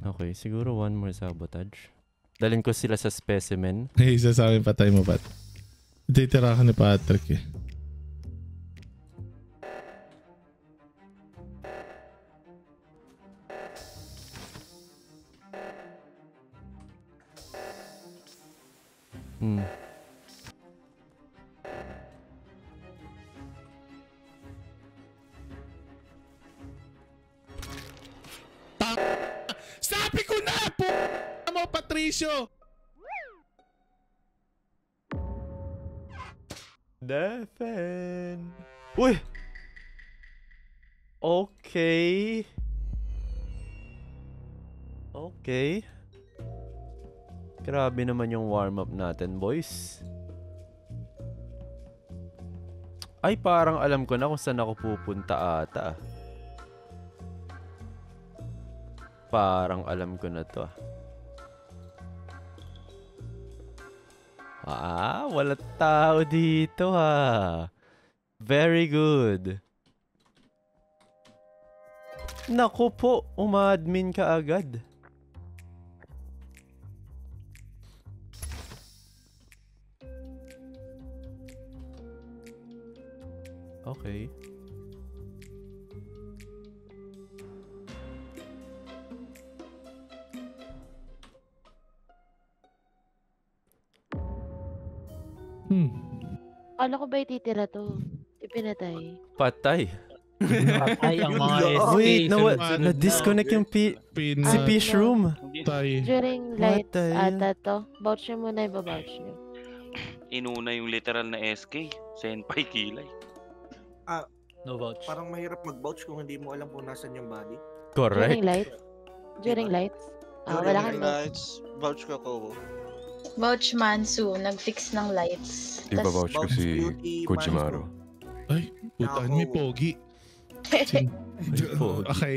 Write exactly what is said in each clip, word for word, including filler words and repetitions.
Okay, siguro one more sabotage. Dalhin ko sila sa specimen. Hey, isa sa amin patay mo, Pat. Titira ka ni Patrick eh. Hmm. Sabi ko na po mo, Patricio! Defen. Uy! Okay. Okay. Grabe naman yung warm-up natin, boys. Ay, parang alam ko na kung saan ako pupunta ata. Parang alam ko na to. Ah, wala tao dito ha. Very good. Naku po, uma-admin ka agad. Okay. Hmm. Kala ko ba ititira to? Ipinatay. Patay. Patay ang mga S K. Wait, na sunod-sunod na-disconnect yung P Pin si Ah, Fish no. Room. tay. During What lights the hell? ata to. Vouch nyo muna, ibabouch nyo. Inuna yung literal na S K. Senpai Kilay. No vouch. Parang mahirap mag-vouch kung hindi mo alam kung nasan yung body. Correct. During lights? During lights? Ah, During wala kang vouch. Lights, vouch ka ko. Vouch Mansu, nag-fix ng lights. Tas- Iba-vouch ko Vouch si Beauty, Kojimaro. Ay, putaan may pogi. Pogi. Okay.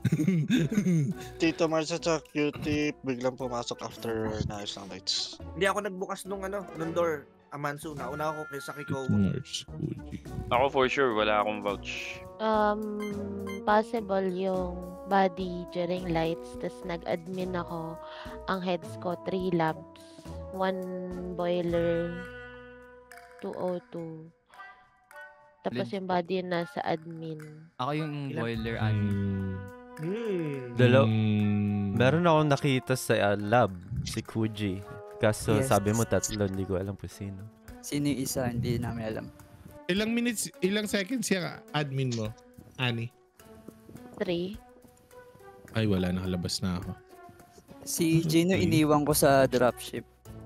Tito Mars at saka Cutie biglang pumasok after naayos ng lights. Hindi ako nagbukas nung ano, nung door. Amansu, nauna ako kaysa kay Kowo. Nurse, Fuji. Ako for sure, wala akong vouch. Um, possible yung body during lights. Tapos nag-admin ako. Ang heads ko, three labs. One boiler. two oh two. Tapos Lid- yung body yung nasa admin. Ako yung Ilan? boiler admin. Hmm. Hmm. Dalaw. Hmm. Meron akong nakita sa uh, lab, si Kuji. Kaso Yes. sabi mo tatlo, hindi ko alam po sino. Sino yung isa? Hindi namin alam. Ilang minutes, ilang seconds yung admin mo, Ani? Three. Ay, wala. Nakalabas na ako. Si Gino Okay. iniwan ko sa dropship.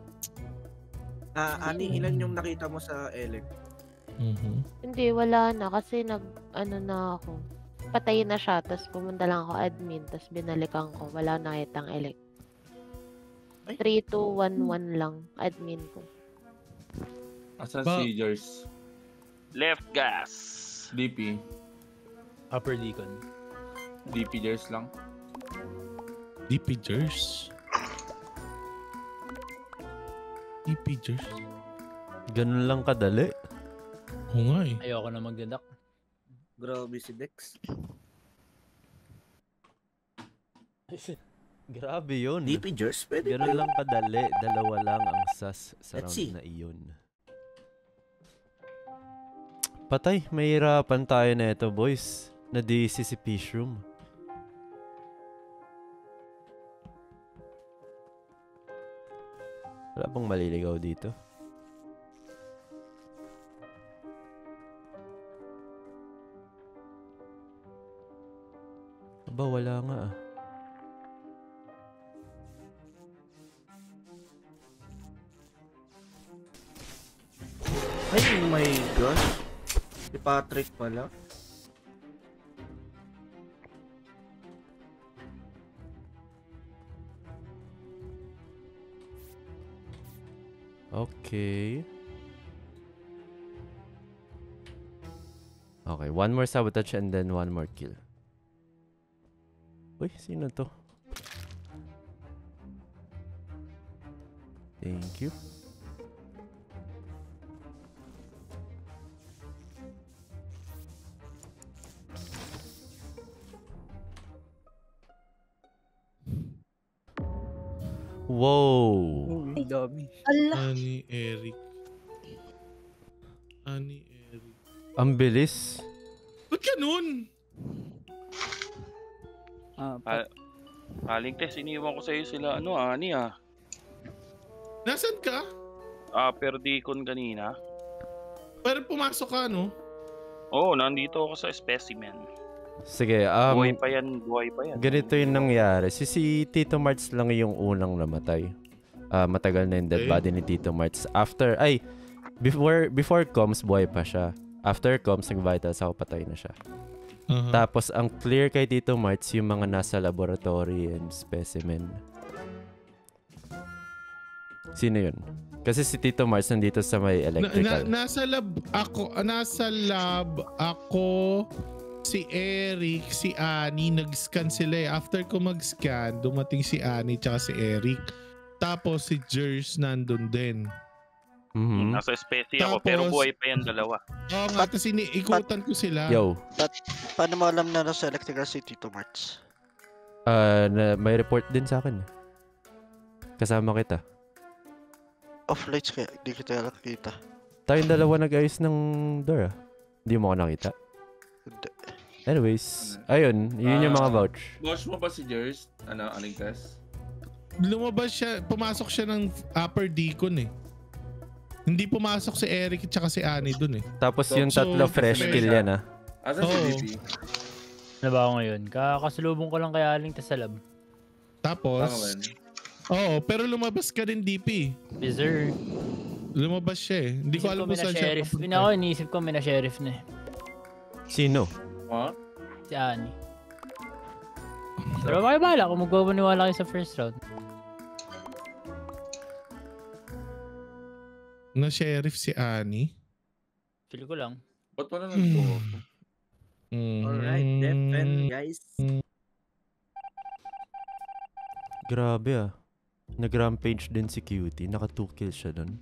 Ah, Ani, ilan yung nakita mo sa Elec? Mhm. Hindi, wala na. Kasi nag, ano na ako. Patay na siya. Tapos pumunta lang ako admin. Tapos binalikan ko. Wala na kitang elect. Ay. three two one one lang. Admin ko. Asan Ba- si Jers? Left gas. D P. Upper Deacon. D P Jers lang. D P Jers. D P Jers. Ganun lang kadali. Oo nga eh. Ayoko na magdadak. Grabe si Dex. Grabe yun. D P Jers, pwede Ganun lang kadali. Dalawa lang ang sas sa Let's see. round na iyon. Patay, mahirapan tayo na ito, boys. Na-D C si Fish Room. Wala pang maliligaw dito. Aba, wala nga ah. Ay, oh my gosh. Si Patrick pala. Okay. Okay, one more sabotage and then one more kill. Uy, sino to? Thank you. Wow. Uy, dami. Ala. Ani Eric. Ani Eric. Ang bilis. Ba't ganun? Ah, Ah, Aling test, iniwan ko sa'yo sila, ano, ani ah. Nasaan ka? Upper Deacon kanina. Pero pumasok ka, no? Oo, oh, nandito ako sa specimen. Sige, um, buhay pa yan, buhay pa yan. ganito yung nangyari. Si, si Tito Marts lang yung unang namatay. Ah, matagal na yung dead Okay. body ni Tito Marts. After, ay, before before comms, buhay pa siya. After comms, nag-vitals ako, patay na siya. Uh-huh. Tapos, ang clear kay Tito Marts, yung mga nasa laboratory and specimen. Sino yun? Kasi si Tito Marts nandito sa may Na, electrical. na, nasa lab ako, ah, nasa lab ako, si Eric, si Annie, nag-scan sila eh. After ko mag-scan, dumating si Annie tsaka si Eric. Tapos si Jers nandun din. Mhm. Nasa specie ako, pero Tapos- buhay pa yan dalawa. Oo nga, tapos iniikutan ko sila. Yo, Paano mo alam na nasa electrical si Tito Marts? ah, na, may report din sa akin. Kasama kita. Off-lights kaya, di kita nakita. Tayong dalawa nag-ayos ng door ah. Hindi mo ako nakita. Hindi. Anyways, ayun, yun yung mga vouch. Watch mo ba si Jers? Ano, aling test? Lumabas siya, pumasok siya ng upper deacon eh. Hindi pumasok si Eric at saka si Annie dun eh. Tapos So- yung tatlo so, fresh kasi kill may yan ah. Asan si Oo. D P? Ano ba ako ngayon? Kakasalubong ko lang kay Aling Tess sa lab. Tapos, Tama ba yun? oo, pero lumabas ka din D P. Bizarre. Lumabas siya eh. Hindi ko Isip alam ko kung may saan siya na-sheriff. papunta. Ina ko, iniisip ko may na-sheriff na eh. Sino? Ha? Si Annie. Pero may bahala kung magpapaniwala kayo sa first round. Na sheriff si Annie. Feel ko lang. Ba't wala nagbuo? Mm. Alright, defend guys. Grabe ah. Nag-rampage din si Cutie. Naka two kills siya dun.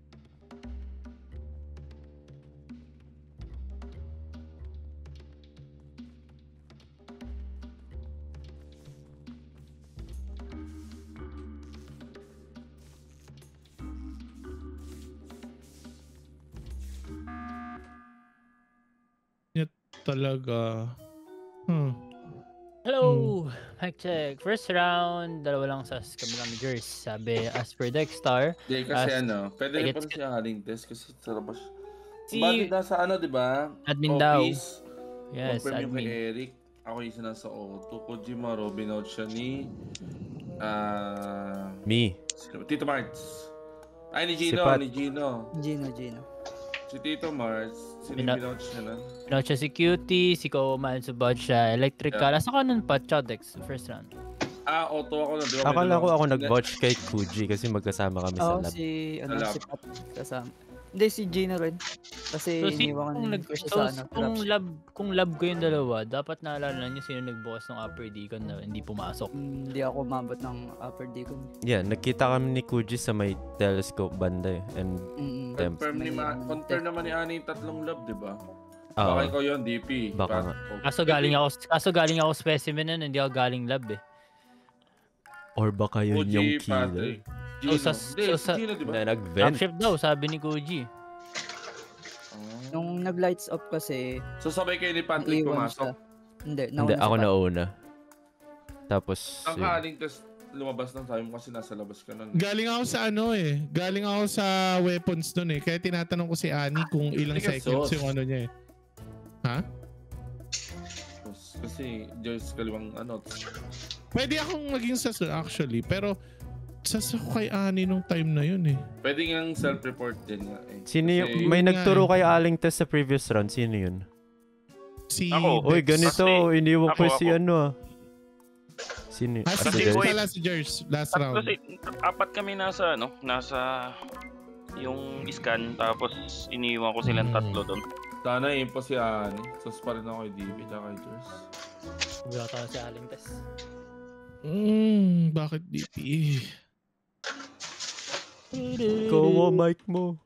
Talaga. Hmm. Hello! Mic check. First round, dalawa lang sa kami kami Jers. Sabi, as per Dexstar, Hindi, kasi As- ano, pwede I rin get- pala siya aling test kasi sa labas. Si- Si... Bakit nasa ano, di ba? admin daw. Office. Yes, Confirm yung kay admin. Eric. Ako yung isa nasa Auto. Kojima, Robin out siya ni... Ah... Me. sino ba? Tito Marts. Ay, ni Gino, Pat. ni Gino. Gino, Gino. Si Tito Marts, sino Bina- yung binout siya na? Pinout siya si Cutie, si Koman, subod siya, electrical. Asa ka nun pa, Chodex, first round. Ah, Auto ako na. Di ba? Akala ko May ako dalawang- nag-vouch kay Kuji kasi magkasama kami sa Oo, lab. si, ano, lab. si Pat kasama. Hindi, si Gino rin. Kasi So, si, iniwan kung, nag, ko siya so, sa ano, kung, dropship. lab, kung lab ko yung dalawa, dapat naalala niyo sino nagbukas ng upper deacon na hindi pumasok. Mm, Hindi ako umabot ng upper deacon. Yeah, nagkita kami ni Kuji sa may telescope banda eh. And Mm-mm. Temp. Confirm, ni May, Ma- ano, confirm naman ni Ani yung tatlong lab, di ba? ah, Baka ikaw yun, D P. Baka Pat- nga. oh. Kaso galing ako, kaso galing ako specimen nun, hindi ako galing lab eh. or baka yun Fuji, yung killer. Patrick. Gino. sa- Hindi, so si sa- Gino, di ba? Na nag-vent. Dropship daw, sabi ni Koji. Ah. Nung nag-lights up kasi, So sabay kayo ni Patrick naiwan pumasok. siya. Hindi, Hindi, nauna ako si Pat. nauna. Tapos, Ang yun. kaling test lumabas ng time mo kasi nasa labas ka nun. Galing ako sa ano eh. Galing ako sa weapons nun eh. Kaya tinatanong ko si Annie kung ilang Sige, seconds sos. yung ano niya eh. Ha? Kasi Joyce kaliwang ano. Pwede akong maging sas actually. Pero sas ako kay Annie nung time na yun eh. Pwede ngang self-report din nga eh. Sino yung, Kasi- may Yun nga nagturo eh. kay Aling Tess sa previous round. Sino yun? Si Ako. Uy, Dex. ganito. Kasi- Iniwan ko ako, si ako. ano ah. Sino? Ah, ah, si si Kasi Jers Jers? boy- pala si Jers. Last Tapos round. kasi, apat kami nasa, ano, nasa yung scan, tapos iniwan ko silang Hmm. tatlo doon. Sana impo si Ani. Sus pa rin ako kay D B tsaka kay Joyce. Bugata na si Aling Tess. Mm, bakit D P? Ikaw mo, mic mo.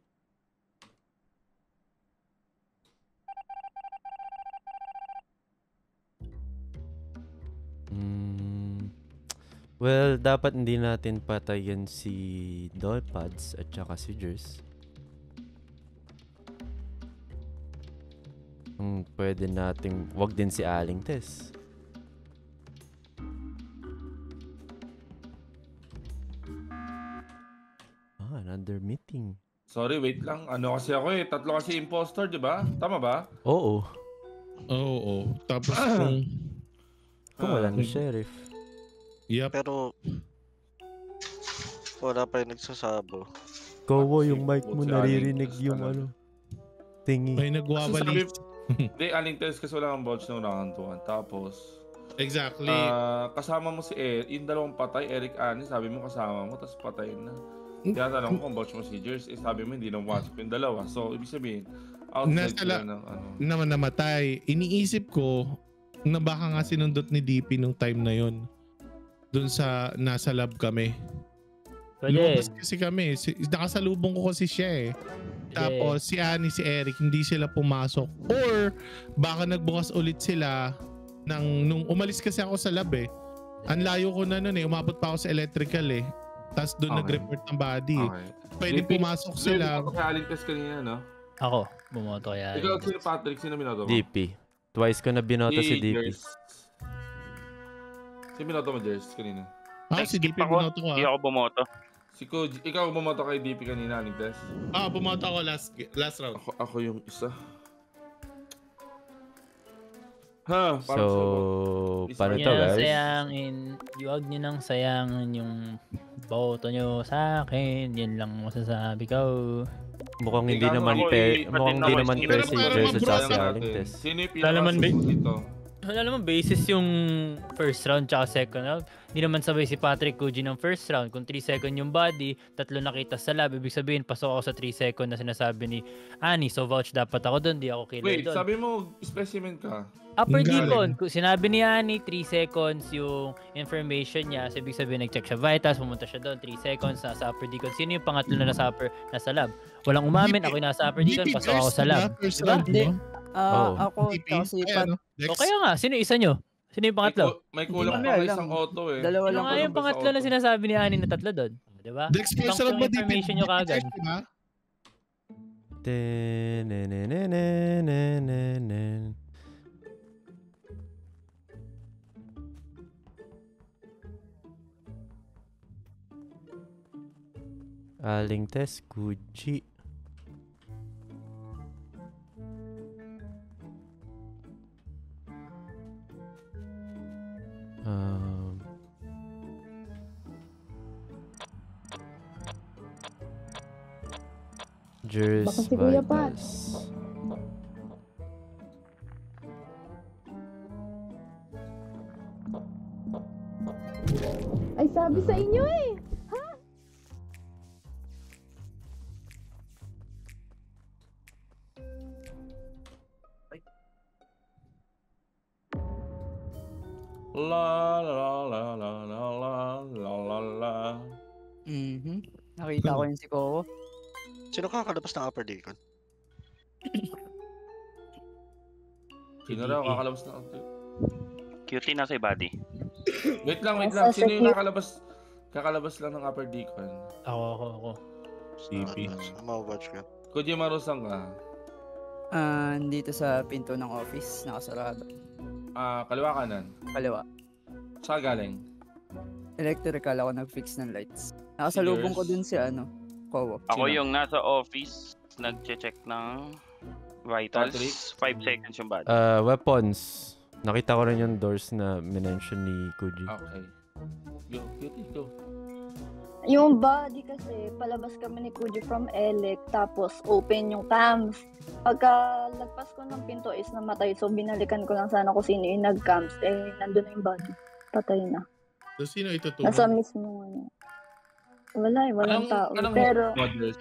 Hmm. Well, dapat hindi natin patayin si Dolpads at saka si Jers. Hmm, pwede nating wag din si Aling Tess. Ah, another meeting. Sorry, wait lang. Ano kasi ako eh. Tatlo kasi impostor, di ba? Tama ba? Oo. Oo, oo. Tapos kung... Kung wala na sheriff. Yep. Pero wala pa yung nagsasabo. Kowo, yung mic mo Si Aling naririnig Tess yung talaga. ano. Tingi. May nagwawalis. Hindi, Aling Tess kasi wala kang vouch na unakantuan. Tapos, Exactly. ah, kasama mo si Eric, yung dalawang patay, Eric Ani, sabi mo kasama mo, tapos patayin na. Kaya tanong ko kung vouch mo si Jers, eh sabi mo hindi na wasp yung dalawa. So, ibig sabihin, outside Nasa sila la- ng ano. naman namatay. Iniisip ko na baka nga sinundot ni D P nung time na yon. Doon sa nasa lab kami. Pwede. Lumabas kasi kami. Si, nakasalubong ko kasi siya eh. Tapos si Annie, si Eric, hindi sila pumasok. Or baka nagbukas ulit sila nang nung umalis kasi ako sa lab eh. Ang layo ko na nun eh. Umabot pa ako sa electrical eh. Tapos doon Okay. nag-report ng body eh. Okay. Pwede D P, pumasok sila. Ako kay Aling Tess kanina, no? Ako, bumoto kaya. Ikaw, sino Patrick? Sino binoto mo? D P. Twice ko na binoto si D P. Jers. Sino binoto mo, Jers, kanina? Ah, si D Nag-skip P ako. bumoto ko Hindi ah. ako bumoto. Si Koji, ikaw bumoto kay D P kanina, Aling Tess? Ah, bumoto ako last last round. Ako, ako yung isa. Ha, So, parang sa- paano Huwag to nyo nang guys? sayangin, huwag nyo nang sayangin yung boto nyo sa akin. Yan lang masasabi ko. Mukhang hindi Ikaw, naman ako, fair, eh, mukhang pati hindi na- naman hindi fair naman si parang Jers at saka si mabrosa Aling Tess. Sino yung Wala naman, pinaka ba- dito? Wala naman basis yung first round tsaka second round. Hindi naman sabay si Patrick Koji ng first round. Kung three second yung body, tatlo nakita sa lab. Ibig sabihin, pasok ako sa three second na sinasabi ni Ani. So vouch dapat ako doon, di ako killer Wait, doon. sabi mo specimen ka. Upper Galing. Deacon, kung sinabi ni Ani, three seconds yung information niya. So ibig sabihin, nag-check siya vitals, pumunta siya doon, three seconds, nasa Upper Deacon. Sino yung pangatlo na nasa Upper, nasa lab? Walang umamin, ako yung nasa Upper Deacon, D P pasok ako first sa lab. na, First Diba? round Hindi. mo. Ah, Oo. ako, D P. tsaka si Ay, Pat. ano? Dex. O kaya nga, sino yung isa nyo? Sino yung May, pangatlo? ku- may kulang Hindi pa ko ng alam. isang auto eh. Dalawa Ano lang nga ko. yung pangatlo na sinasabi ni Ani na tatlo doon? Diba? Dex, first Ibang round yung mo, D P. information nyo kagad. Diba? Tenenenenenenen. Aling Tess, Gucci. Um, Jers Baka si Kuya Pat. Vitals. Ay, sabi sa inyo eh. Ha? La la la la la la la la la. Mhm. Nakita ko yun si Kowo. Sino kakalabas ng upper deacon? Sino raw kakalabas na? Cutie nasa body. Wait lang, wait Nasa lang. Sino yung secure- kakalabas? Kakalabas lang ng upper deacon. Ako, ako, ako. D P. Uh, Mawatch ka. Koji Marusang ka. Ah, dito sa pinto ng office, nakasarado. Ah, kaliwa kanan. Kaliwa. Saan galing? Electrical ako nag-fix ng lights. Nakasalubong ko Yours? dun si ano, Kowo. Ako Sino? yung nasa office, nag-check ng vitals. Patrick? five seconds yung body. Uh, weapons. Nakita ko rin yung doors na minention ni Kuji. Okay. Go, cutie, go. Yung body kasi, palabas kami ni Kuji from Elec, tapos open yung cams. Pagka lagpas ko ng pinto is namatay, so binalikan ko lang sana kung sino yung nag-cams. Eh, nandun na yung body. Patay na. So, sino itutulong? Nasa mismo ano. Wala eh, walang Anong- tao. anong Pero, models?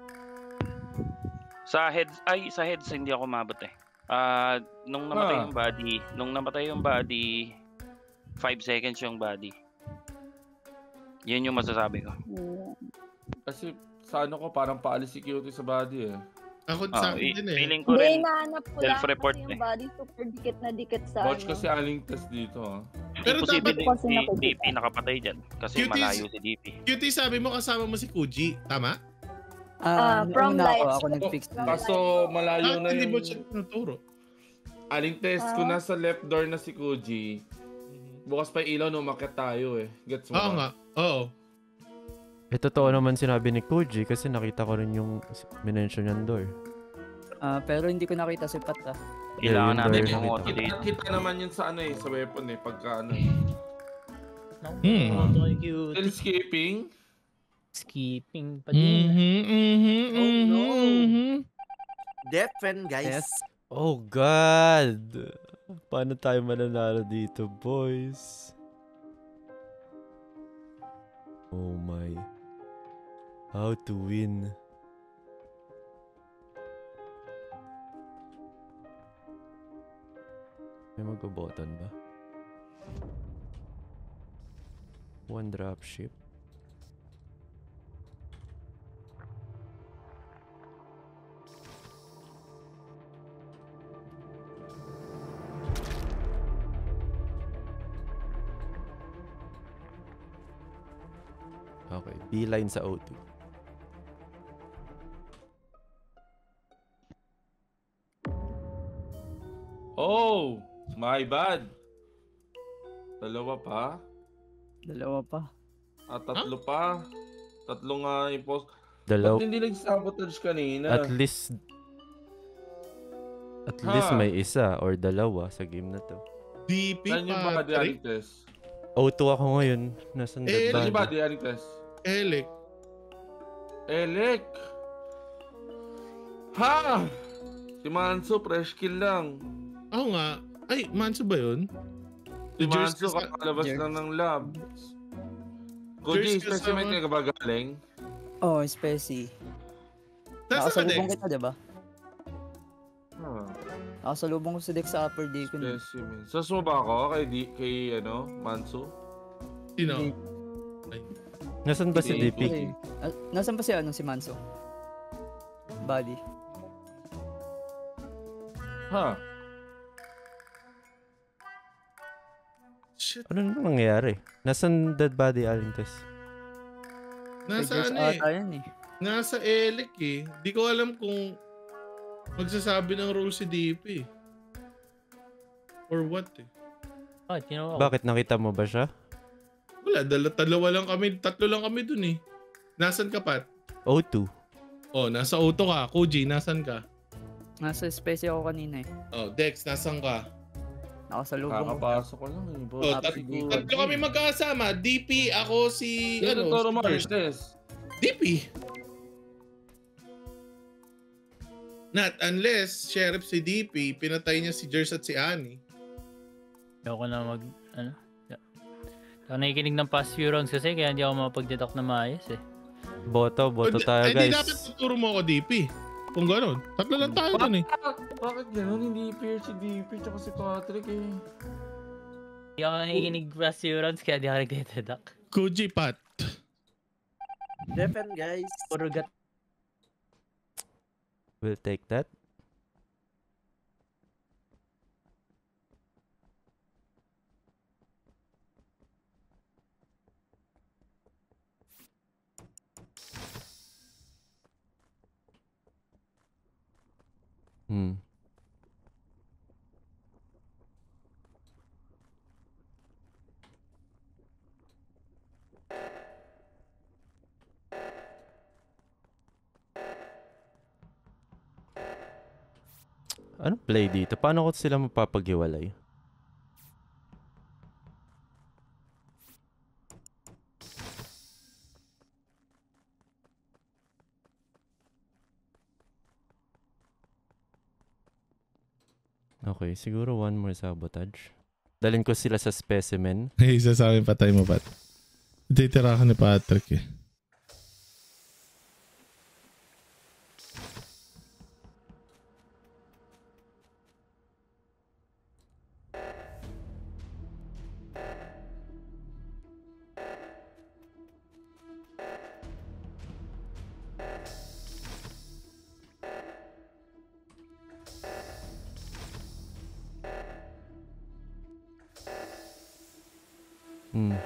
Sa heads, ay sa heads hindi ako mabot eh. Ah, nung namatay Ah. yung body, nung namatay yung body, five seconds yung body. Yun yung masasabi ko. yeah. Kasi sa ano ko, parang paalis si cutie sa body eh. Ako Ah, sa akin i- din eh. feeling ko Hindi, rin nahanap ko lang self-report kasi eh. yung body super dikit na dikit sa Watch ano. kasi aling test dito ah. Pero Imposible dapat din kasi si nakikita. D P nakapatay dyan. Kasi Cuties. malayo si D P. Cutie, sabi mo kasama mo si Kuji, tama? Ah, from nauna ako, lights. ako nag-fix From na. Kaso malayo Ah, na hindi mo yung... siya tinuturo. Aling test, Ah. kung nasa left door na si Kuji, bukas pa yung ilaw no, umakyat tayo eh. Gets mo Oo ba? nga, oo. Eh, totoo naman sinabi ni Kuji kasi nakita ko rin yung minention niyang door. Ah, pero hindi ko nakita si Pat ah. Kailangan yung natin door na pumotivate. Kita, kita naman yun sa ano eh, sa weapon eh, pagka ano eh. Hmm. Oh, cute. Still skipping? Skipping pa din. Mhm, mhm, Oh, no. mhm. Defen, guys. Yes. Oh God! Paano tayo mananalo dito, boys? Oh my. How to win? May mag-button ba? One drop ship. Okay, beeline sa O two. Oh! My bad! Dalawa pa? Dalawa pa. At tatlo pa? Tatlo nga yung post. Dalaw. Ba't hindi nag-sabotage kanina? At least At least Ha? may isa or dalawa sa game na to. D P Saan yung body Patrick, aling test? O two ako ngayon. Nasaan Eh, dead Saan yung body? body aling test? Elec. Elec! Ha! Si Manso, fresh kill lang. Oo nga. Ay, Manso ba yun? Si Jers Manso, kasa- kakalabas Jer- lang ng lab. Koji, Jers specimen kasama- ka ba galing? Oh, Speci. Nasa ka, Nakasalubong Dex? kita, diba? Ah, Nakasalubong ko si Dex sa upper deacon. specimen. Sas mo ba ako kay, di, kay ano, Manso? Sino? Nasaan ba si Hindi. D P? Okay. Ah, nasaan pa si ano, si Manso? Body. Ha? Shit. Ano na nangyayari? Nasaan dead body aling test? Nasa Figures ano eh. ata yan eh. Nasa Elec eh. Di ko alam kung magsasabi ng role si D P. Or what eh. Ah, tinawa ko. Bakit nakita mo ba siya? Wala, dala, dalawa lang kami, tatlo lang kami dun eh. Nasaan ka, Pat? O two. Oh, nasa auto ka. Koji, nasaan ka? Nasa Speci ako kanina eh. Oh, Dex, nasaan ka? Nakasalubong ko. Kakapasok ko lang eh. boss. Oh, Ah, tat- siguro. tatlo kami magkasama. D P, ako si... Sino ano, Toro si Mars Jers. test? D P. Not unless sheriff si D P, pinatay niya si Jers at si Annie. Ayoko na mag, ano? Yeah. Ako nakikinig ng past few rounds kasi kaya hindi ako makapag-deduct na maayos eh. Boto, boto Hindi- tayo eh, Hindi guys. dapat tuturo mo ako D P. Kung gano'n. Tatlo lang tayo dun eh. Bakit gano'n? Hindi fair si D P tsaka si Patrick eh. Hindi ako nakikinig past few rounds kaya hindi ako nag-deduct. Koji, Pat. Defen, guys. Puro gat. We'll take that. Hmm. Anong play dito? Paano ko sila mapapaghiwalay? Okay, siguro one more sabotage. Dalhin ko sila sa specimen. Hey, isa sa amin patay mo, Pat. Titirahan ni Patrick eh. Hmm.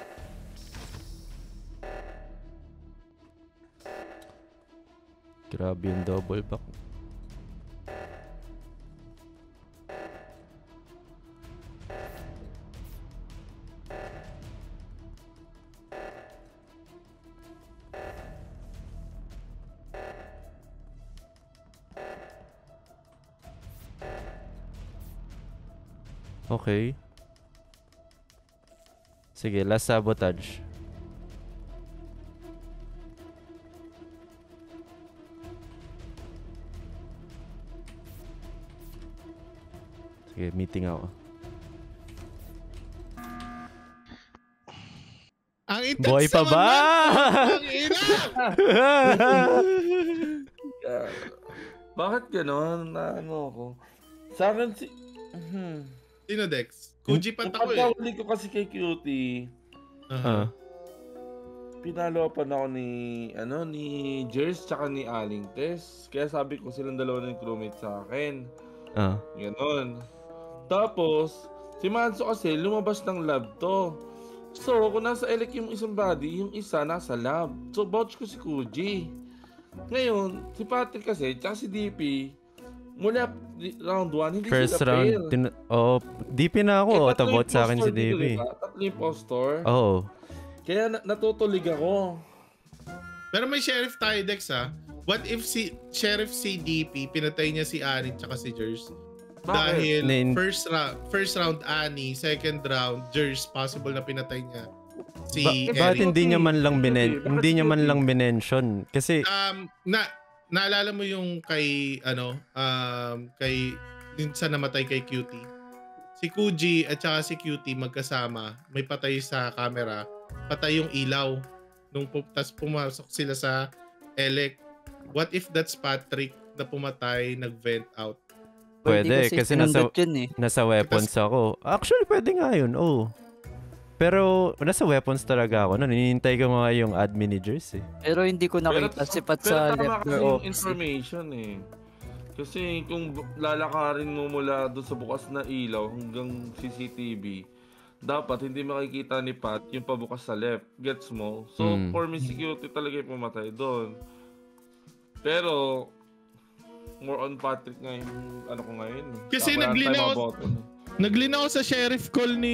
Grabe yung double back. Okay. Sige, last sabotage. Sige, meeting ako. Ang itak Boy pa ba? Ang ina! Bakit gano'n? Na ano ako? Sa akin si... Hmm. Sino Dex? Kuji pa ako eh. Pagkawali ko kasi kay Cutie. Uh-huh. Pinalo pa na ako ni, ano, ni Jers tsaka ni Aling Tess. Kaya sabi ko silang dalawa na yung crewmate sa akin. Ah. Ganon. Tapos, si Manso kasi lumabas ng lab to. So, kung nasa elec yung isang body, yung isa nasa lab. So, vouch ko si Kuji. Ngayon, si Patrick kasi, tsaka si D P, mula round one, hindi First sila round, pair. tin- oh, D P na ako. Eh, Auto vote sa akin si D P. Diba? Tatlo impostor. Oo. Oh. Kaya na- natutulig ako. Pero may sheriff tayo, Dex, ha? What if si Sheriff si D P, pinatay niya si Annie tsaka si Jers? Dahil Nin- first, ra- first round Annie, second round Jers, possible na pinatay niya si Ba- bakit Eric. hindi niya man lang binen hindi niya man lang binention? Kasi Um, na, naalala mo yung kay, ano, um, kay, minsan namatay kay Cutie. Si Kuji at saka si Cutie magkasama, may patay sa camera, patay yung ilaw. Nung pu- tas pumasok sila sa elec. What if that's Patrick na pumatay, nag-vent out? pwede kasi kasi nasa pinundot yun eh. nasa weapons ako. Actually pwede nga yun. Oh. Pero nasa weapons talaga ako. Noon hinihintay ko nga yung admin ni Jers eh. Pero hindi ko nakita si Pat sa Pero tama left kasi or yung office. information eh. Kasi kung bu- lalakarin mo mula doon sa bukas na ilaw hanggang C C T V, dapat hindi makikita ni Pat yung pabukas sa left. Gets mo? So, Hmm. for me, security talaga yung pumatay doon. Pero, more on Patrick ngayon, ano ko ngayon. eh. Kasi Ako wala naglinaw- tayong mga boto, no? Naglinaw sa sheriff call ni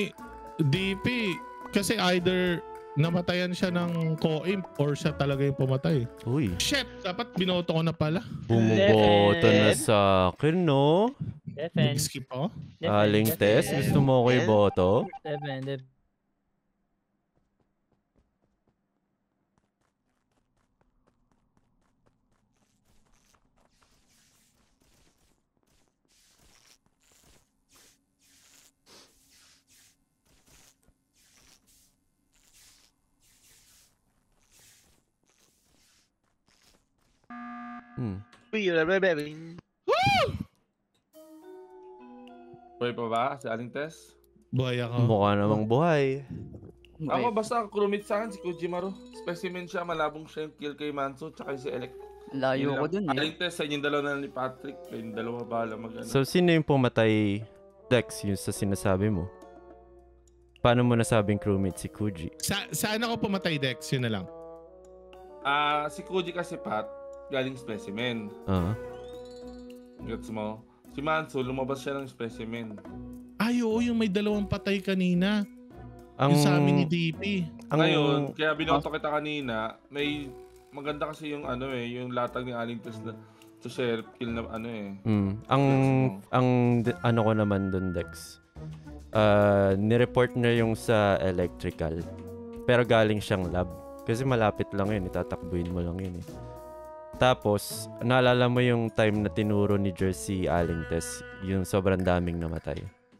D P kasi either namatayan siya ng co-imp or siya talaga yung pumatay. Uy. Shit! Dapat binoto ko na pala. Bumuboto na sa akin, no? Defend. Skip ako. Aling test, gusto mo ko iboto? Defend. Defend. Hmm. Buhay pa ba si Aling Tess? Buhay ako. Mukha namang buhay. Ako basta ang crewmate sa akin si Kojimaro. Specimen siya, malabong siya yung kill kay Manso tsaka si Elec. Layo ko dun eh. Aling Tess, sa inyong dalawa na ni Patrick. Kayong dalawa bahala mag ano. So, sino yung pumatay, Dex, yung sa sinasabi mo? Paano mo nasabing crewmate si Kuji? Sa saan ako pumatay, Dex? Yun na lang. Ah, si Kuji kasi Pat, galing specimen. Ah. Gets mo? Si Manso, lumabas siya ng specimen. Ay, oo, yung may dalawang patay kanina. Ang, yung sa amin ni D P. ang, Ngayon, kaya binoto kita kanina, may maganda kasi yung ano eh, yung latag ni Aling Tess na sa sheriff kill na ano eh. mm, ang, ang, di- ano ko naman dun, Dex. Uh, nireport na yung sa electrical. Pero galing siyang lab. Kasi malapit lang yun, itatakbuhin mo lang yun eh. Tapos, naalala mo yung time na tinuro ni Jersey Aling Tess, yung sobrang daming namatay.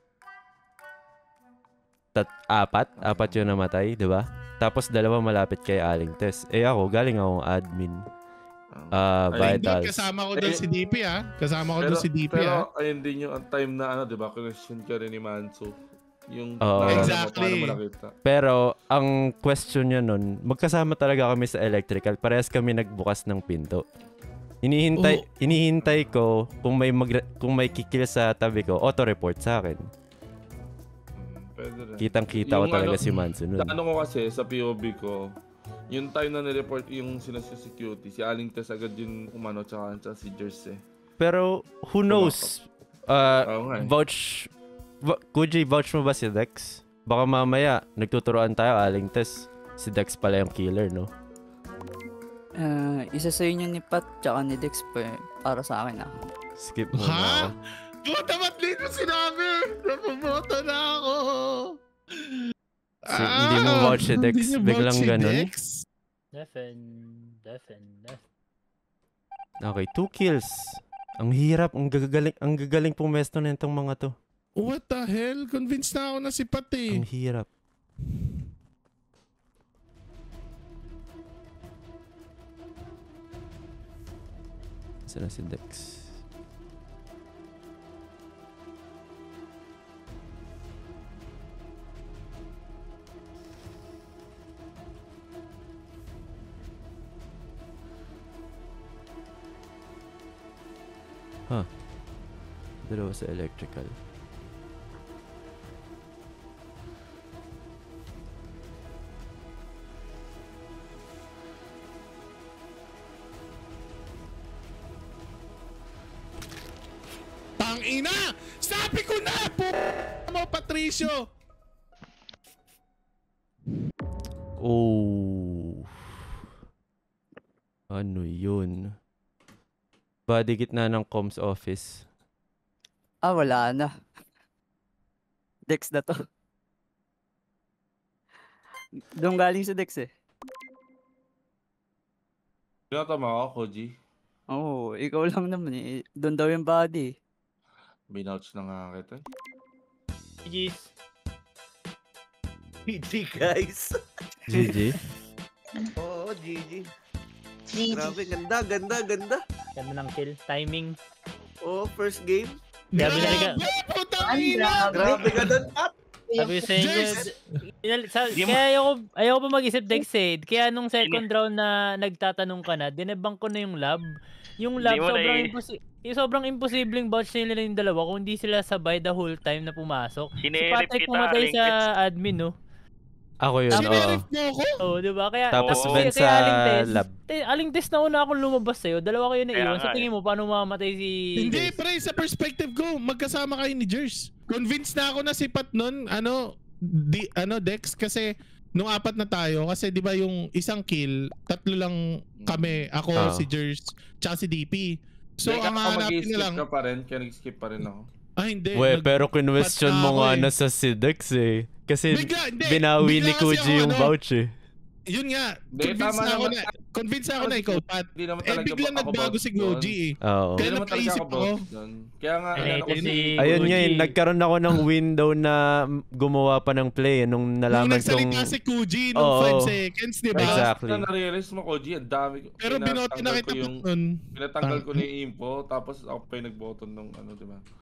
Tat apat? Apat yung namatay, di ba? Tapos dalawa malapit kay Aling Tess. Eh ako, galing akong admin. Uh, Ay, vitals. Kasama ko doon Eh, si D P ah. Kasama ko Pero, doon si D P pero ah. ayun din yung ang time na ano, di ba? Question ka rin ni Manso. Yung Oo. naalala mo, Exactly. paano mo nakita. Pero, ang question niya nun, magkasama talaga kami sa electrical. Parehas kami nagbukas ng pinto. Hinihintay, Oh. hinihintay ko kung may mag, kung may kikil sa tabi ko, auto-report sa akin. Pwede rin. Kitang-kita ko Yung talaga ano, si Manso nun. Sa ano ko kasi, sa P O V ko, yung time na nireport yung sinasecurity, si Aling Tess agad yung umano, tsaka, tsaka si Jersey. Pero, who knows? Uh, Oo nga eh. vouch... Va- Kuji, vouch mo ba si Dex? Baka mamaya, nagtuturoan tayo, Aling Tess. Si Dex pala yung killer, no? Uh, isa sa inyo ni Pat tsaka ni Dex pa eh, para sa akin ah. Skip mo Ha? na ako. Buta ba't di ko sinabi? Napaboto na ako. Si, hindi mo vouch si Dex, Hindi niya biglang vouch si ganun. Dex? Defen, defen, defen. Okay, two kills. Ang hirap, ang gagaling, ang gagaling pumesto na itong mga to. What the hell? Convinced na ako na si Pat eh. Ang hirap. Saan na si Dex? Huh. Dalawa sa electrical. Tangina! Sabi ko na! Po mo, Patricio! Oh. Ano yun? Body gitna ng comms office. Ah, wala na. Dex na to. Doon galing si Dex eh. Pinatama ako, Koji. Oo, oh, ikaw lang naman eh. Doon daw yung body. Binouch na nga kita. G G's. G G guys. G G? Oo, G G. G G. Grabe, ganda, ganda, ganda. Ganda ng kill. Timing. Oo, first game. Grabe na ka. Putang ina! Grabe ka doon, Pat. Sabi ko sa inyo, Jers! inal- sa- kaya ayoko, ayoko pa mag-isip Dex eh. Kaya nung second round na nagtatanong ka na, dinebang ko na yung lab. Yung lab, Hindi mo na sobrang, eh. imposi- yung sobrang imposibleng botch nila yung dalawa kung hindi sila sabay the whole time na pumasok. Si Sinerip Patrick kita, pumatay Alex. sa admin, no? Ako yun, oo. Sinerif mo ako? Oo, di ba? Kaya, Tapos tapos Ben kaya sa Aling Tess, lab. te- Aling Tess na una akong lumabas sa'yo. Dalawa kayo na Kaya iwan. nga Sa tingin mo, paano mamamatay si Hindi, Tess? pre, sa perspective ko, magkasama kayo ni Jers. Convinced na ako na si Pat nun, ano, di, ano, Dex, kasi nung apat na tayo, kasi di ba yung isang kill, tatlo lang kami, ako, Ah. si Jers, tsaka si D P. So, Hindi, ang kaya hahanapin na mag-skip lang, ka pa rin, kaya nag-skip pa rin ako. ah, hindi. We, nag- pero kinwestiyon Pat mo ako nga eh. na sa si Dex eh. Kasi Bigla, hindi. binawi Bigla ni kasi Kuji ako, yung ano, vouch eh. Yun nga, Hindi, convinced tama na ako naman. na, convinced na ako na ikaw, Pat. Hindi naman Eh, talaga bigla ako nagbago boss si doon. Goji eh. Oo. Kaya Hindi naman talaga napaisip ako ako. boss doon. Kaya nga, Ay, ano ito ko si Ayun nga Kuji. yun, nagkaroon ako ng window na gumawa pa ng play eh, nung Nung nalaman kong... nagsalita si Kuji nung Oo. five seconds, di ba? Exactly. Na na-realize mo, Koji, ang dami ko. Pero binoto na Pinatanggal kita ko yung, Pat nun. pinatanggal ko na yung info, tapos ako pa yung nag-button ng ano, di ba?